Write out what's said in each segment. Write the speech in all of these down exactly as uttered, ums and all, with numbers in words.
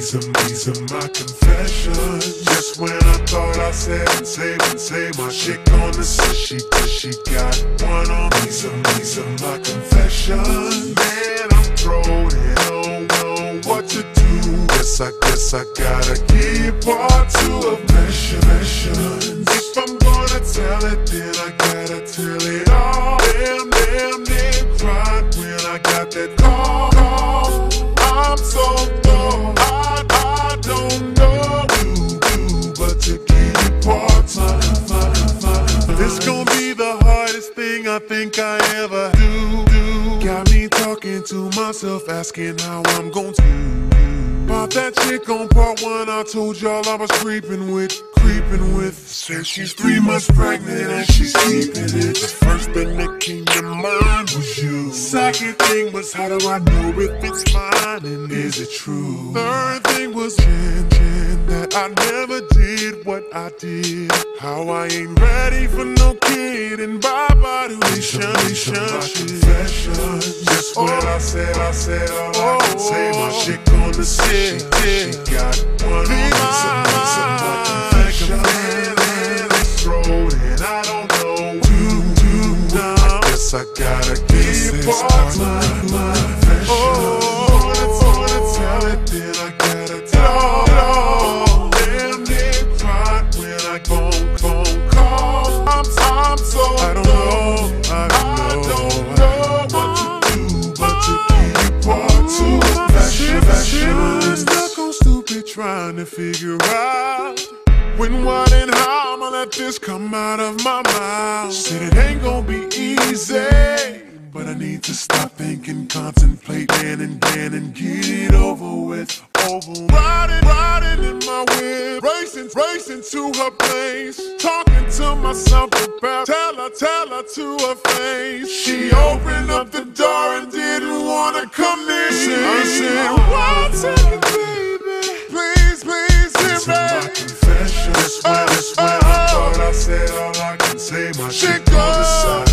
these are, these are my confessions. Just when I thought I said and say and say my shit gonna say she, cause she got one on me. These are, these are my confessions. Man, I'm thrown in, don't know what to do. Guess I, guess I gotta keep part two of confessions. If I'm gonna tell it, then I gotta tell it all. Damn, damn, damn, cried when I got that call. I'm so thrown, I, I don't know you, you, but to keep part two. This gon' be the hardest thing I think I ever do, do. Got me talking to myself, asking how I'm gon' do. About that chick on part one, I told y'all I was creeping with, creeping with. Said she's three months pregnant and she's keeping it. The first thing that came to mind was you. Second thing was, how do I know if it's mine and is it true? Third thing was, Jen, Jen, that I never did what I did. How I ain't ready for no kid and bye-bye to this confessions. Just when I said, I said all I can say, my shit gonna say. She, she got one on me, some, some my confession. And it's thrown and I don't know do, do now. I guess I gotta keep part my, my confession. Oh, it's on to tell it, then I gotta tell it all. Damn, they cried when I phone, phone call. I'm, I'm so I don't know, I don't know, I don't know what to do, but to keep part two of confession. Stuck on stupid trying to figure out when, what, and how I'ma let this come out of my mouth. Said it ain't gonna be easy, but I need to stop thinking, contemplate, man, and then and get it over with. Over. Riding, riding in my whip, racing, racing to her place, talking to myself about, tell her, tell her to her face. She opened up the door and didn't wanna come in. I said, one second, baby, please, please, hear me. My confession. This when, this when I thought I said all I can say. My shit on the side.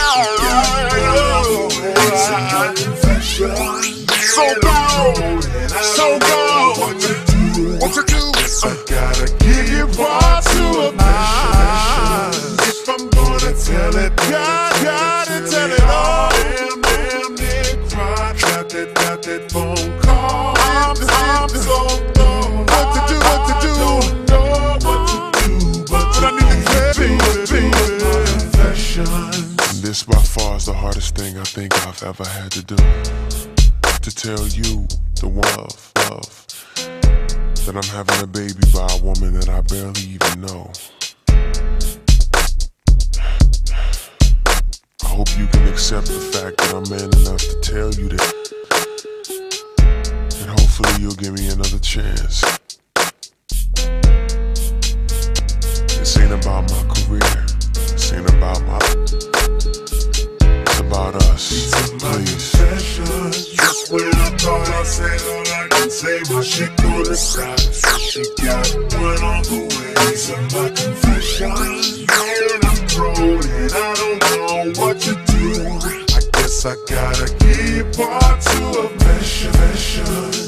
It's my confession. So go, so go. What to do? What to do? I gotta give you part two of my. If I'm gonna tell it, God, gotta tell it all. Damn, damn, damn, cry. Got that, got that phone call. I'm, I'm so thrown. What to do? What to do? Don't know what to do, but I need to tell you, my confessions. This by far is the hardest thing I think I've ever had to do. To tell you, the one love, love, that I'm having a baby by a woman that I barely even know. I hope you can accept the fact that I'm man enough to tell you that. And hopefully you'll give me another chance. This ain't about my career. This ain't about my... It's about us, please. Just when I thought I said all I can say, my shit on the side. She got one on the way. These are my confessions. Man, I'm thrown and I don't know what to do. I guess I gotta keep part two of confessions.